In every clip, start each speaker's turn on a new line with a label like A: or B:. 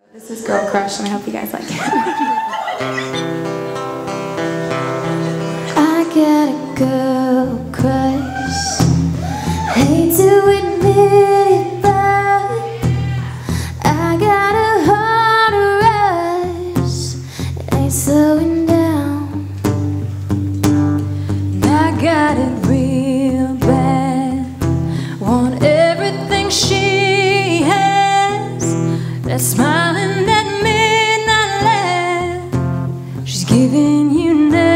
A: This is Girl Crush, and I hope you guys like it. I got a girl crush. Hate to admit it, but I got a heart rush. It ain't slowing down. And I got it real bad. Want everything she has. That smiling, that midnight laugh she's giving you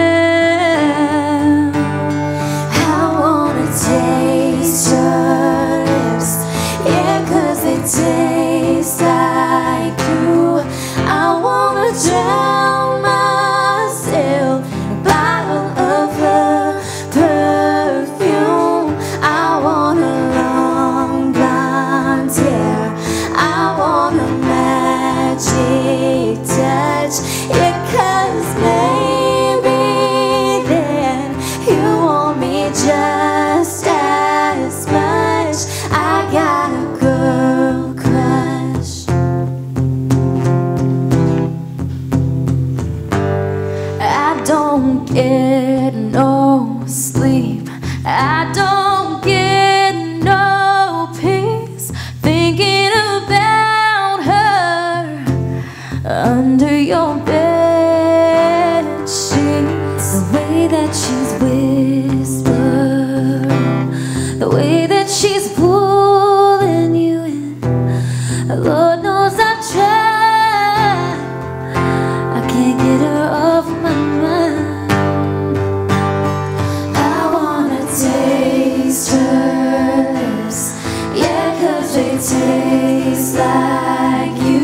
A: now. I wanna taste your lips, yeah, 'cause they taste like you. I wanna drown myself in a bottle of her perfume. I want a long blonde hair. I want a magic touch, yeah, 'cause maybe then you want me just as much. I got a girl crush. I don't get no sleep. I don't get no peace thinking about her under your bed sheets. The way that she's whispering, the way that she's pulling you in. Lord knows I've tried, I can't get her off my mind. I wanna taste her lips, yeah, 'cause they taste like you.